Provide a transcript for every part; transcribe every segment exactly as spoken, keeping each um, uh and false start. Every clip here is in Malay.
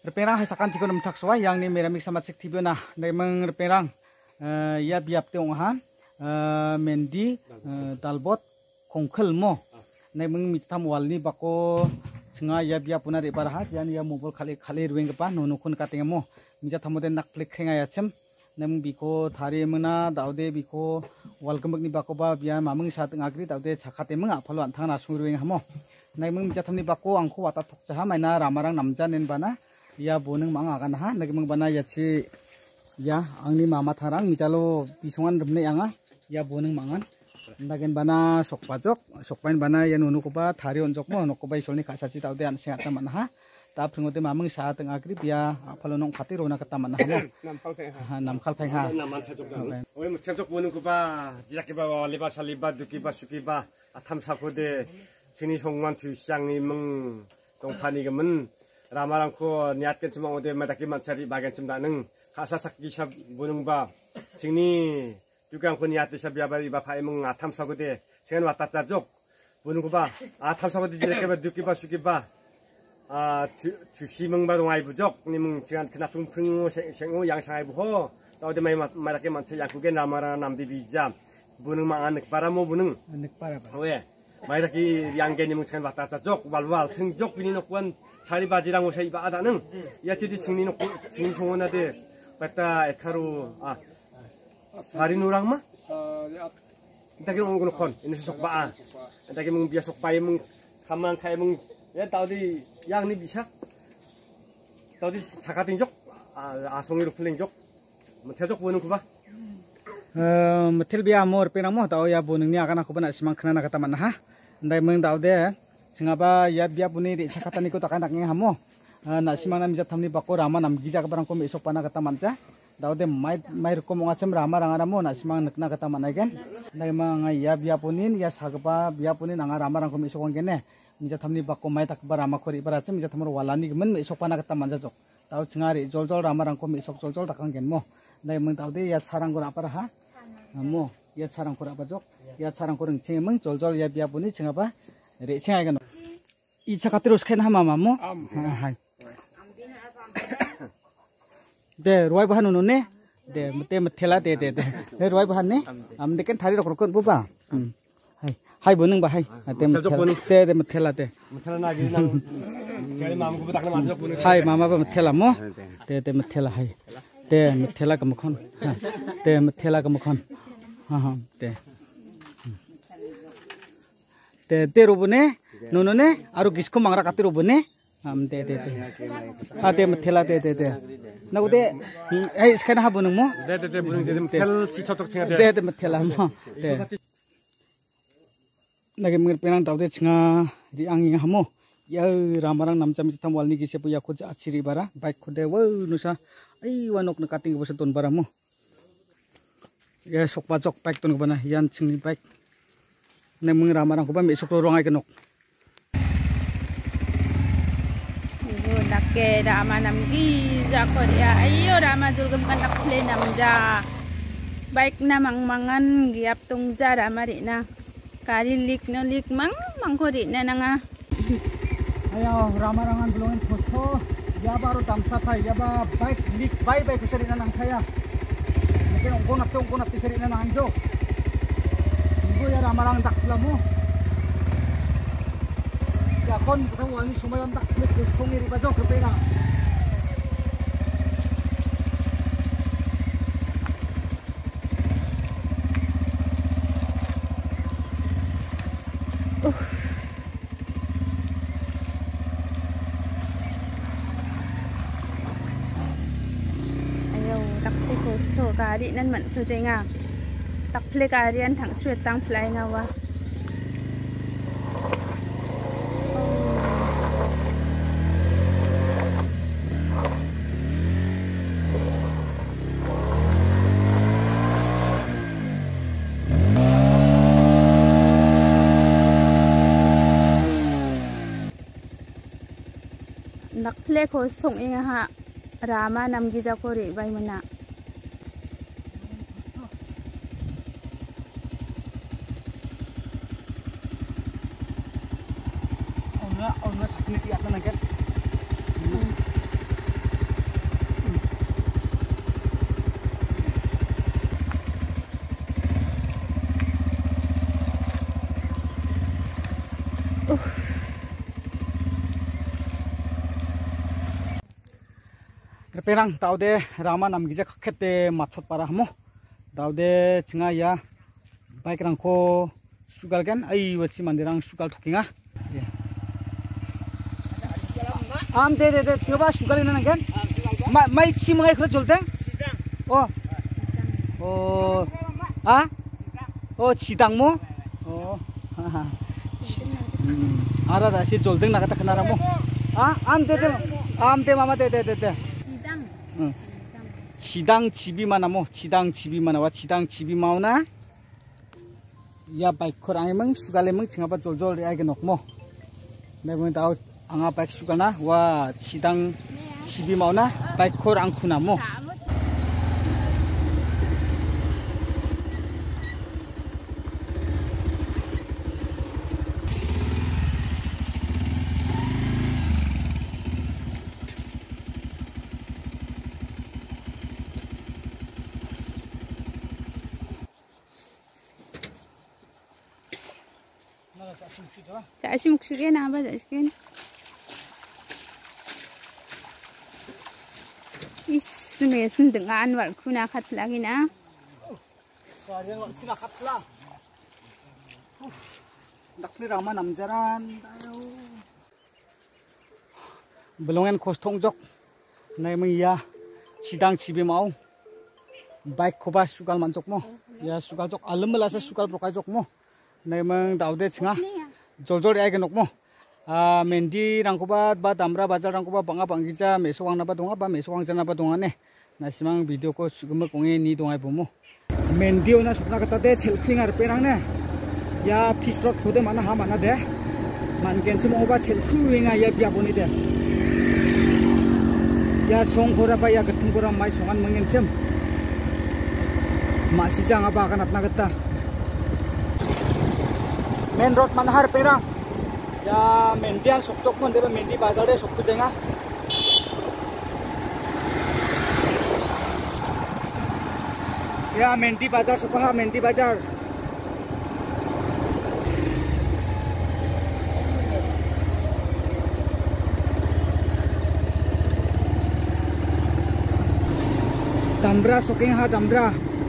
Reperang hasakan jiko namcak soa yang ni meramik sama cek tiba nah nemeng reperang ya biap teong han mendi dalbot kongkel mo nemeng mitam wal ni bako cenga ya biap puna de barahat yan ya mobile kali kali rueng kepa nono kun kateng mo mija tamoden nak plek khenga ya cem nemeng biko thari mena daude biko wal kembek ni bako ba biya mameng sa teng agri daude chakate meng apalo anthang na sung rueng hamo nemeng mija tamni bako angko wata thok jaha maina ramarang namja nen bana ya boneng mang akan ha nagi mang bana ya ci ya angni mama tharang mijalo bisongan remne anga ya boneng mangan ndagen bana sok pajok sok pain bana ya nunu koba thari onjok mo nokoba isolni khasaci taude an sengat man ha ta pringote mameng sa teng agri bia apalo nong khati rona kata man ha namkhal phai ha namkhal phai ha naman chajok oi mchajok boneng koba jirak ba liba saliba duki ba suki ba atham sakode sini songman tu siang ni meng tongphani gemen ramarangko niatkan cuma ode mataki mancari bagian cemdaneng kasa sakki sab bunung ba sini juga angko niat sab ya bari ba phai meng atham sagode sen wata tajok bunung ba atham sagode jeke ba duki ba suki ba a 주시 meng ba dongai bujok ni meng jian kena tung pring sengo yang sangai bu ho tau de mai mataki mancari yakuge ramara namdi bijam bunung ma anek para mo bunung anek para ba oye mai taki yang ge ni meng sen wata tajok wal wal ting jok bini nokwan 자리 바지랑 옷에 입어 아다는 야 지디 증리 놓고 증리 송원하대 봤다 에카로 아 자리 누랑마 인타게 온 거는 콘 인스 속바 인타게 มึง 비야 속바에 มึง 가만 카에 มึง 야 따디 양니 비샤 따디 자가딘 족아 아송이로 플링 족뭐 태족 보는 거봐 어 메텔비아 모르 페나모 따오야 보는 니 아가나 코바나 시망 크나나 가타만 하 ndai meng daude singaba ya biap buni ri sakatani ko takanak nge hamo na simana mija thamni bako rama nam gija kabarang ko mesok pana kata manca daude mai mai ko monga sem rama ranga mo na simang nakna kata managen nai mang ya biap bunin ya sagba biap bunin anga rama rang ko mesok ngene mija thamni bako mai tak barama khori bara sem mija thamro walani gemen mesok pana kata manja jok tau chingari jol jol rama rang ko mesok jol jol takang gen mo nai meng daude ya sarang ko apara ha mo ya sarang ko apa jok ya sarang ko reng cheng meng jol jol ya biap buni chingaba re chengai kan icha katerus khen hama mamo hai de roi bahan nu ne de mate mathela de de de roi bahan ne am de ken thari rok rok bu ba hai hai boneng ba hai de mathela de mathela de mathela na gi nang chari mam ko tak na ma jok boneng hai mama ba mathela mo de de mathela hai de mathela kam khon de mathela kam khon ha ha de te te robone nono ne aru gisko mangra kati robone am te te te ha te mathela te te te na ude ei skana ha bunung mo de de de bunung de mathel si chotok chinga de de mathela mo de nage mnger penang taude chinga ri angi hamo ya ramarang namcham tam walni gi sepu ya ko achiri bara bike khode wo nusa ai wanok na kating bo ton bara mo ya sokpa jok bike ton bana yan chingni bike nemeng ramarang ko ba mesok rongai kenok nakke rama namgi ja korea ayo rama durgam kan nakle namja baik namang mangan giap tungja rama rina kari lik no lik mang mangkori na nanga ayo ramarangan belum foto ya baru tamsa thai ya ba baik lik bai bai kusari na nang thaya mungkin ongko nak ongko nak tisari na nang jo ya ramarang tak lamu ya kon kita wangi sumayon tak klik kongi riba jok kepena ayo tak tiko to kari nan man to jenga tak play karian thang suet tang play ngawa nak play ko song inga ha rama nam gija ko re bai mana ona ona sakit ya kan Perang taude rama namgija khakete machot para hamo taude chinga ya bike rangko sugal kan ai wachi mandirang sugal thokinga am de de de coba sugal ina kan mai chimngai khro jolte oh oh ah oh chidang mo oh ara da si joldeng nakata kenara mo ah am de de am de mama de de de de 응. 지당 집이 많아 뭐 지당 집이 많아 와 지당 집이 많나 야 바이크랑 emang sugal emang cingapa jol-jol ya genok mo 내가 tahu anga baik sugalna wa 지당 집이 많나 바이크랑 kuna mo Cak muksugen apa cak is mesin dengan walkuna kat lagi na kalian walkuna kat lang nakni rama namjaran belongan kostongjok nai mengya sidang cibi mau baik koba sugal manjok mo ya sugal jok alam melasa sugal prokajok mo nai meng daude chinga jol-jol ya genok mo ah mendi rangkoba ba damra bazar rangkoba banga bangija mesowang naba donga ba mesowang jana ba donga ne nasimang video ko sugum konge ni dongai bomo mendi ona sukna kata de selfie ngar perang ne ya fistrot kode mana ha mana de man kenchum oba selfie winga ya bia boni de ya song khora ba ya gatung khora mai songan mengencem masih jang apa akan atna kata main road manhar perang ya mendian sok-sok mon deba mendi bazar de sok kujenga ya mendi bazar sokaha mendi bazar Damra soking ha damra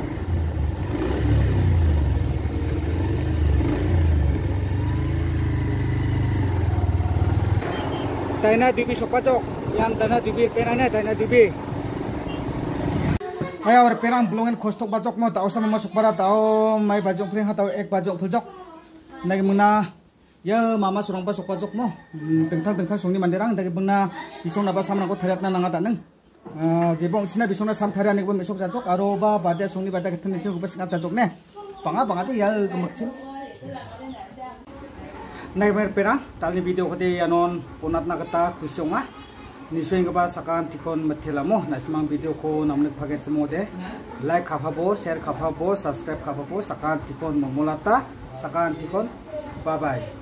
Taina dibi sokpajok yang dana dibi penane taina dibi Ayo or perang belongan kostok bajok mo tau sama masuk para tau mai bajok pring ha tau ek bajok puljok nagi muna ya mama surang pa sokpajok mo tengtang tengtang songni manderang dari bengna bisong naba samna ko thariat na nanga taneng jebong sina bisong na sam tharian ekbo mesok jajok aro ba bade songni bada kethen che ubas ngat jajok ne panga panga tu ya kemakcin Nai perang tali video kati anon ponat na kata kusyonga nisoi ngaba sakan tikon methelamo nasimang video ko namne phaget semode like khapabo share khapabo subscribe khapabo sakan tikon momolata sakan tikon bye bye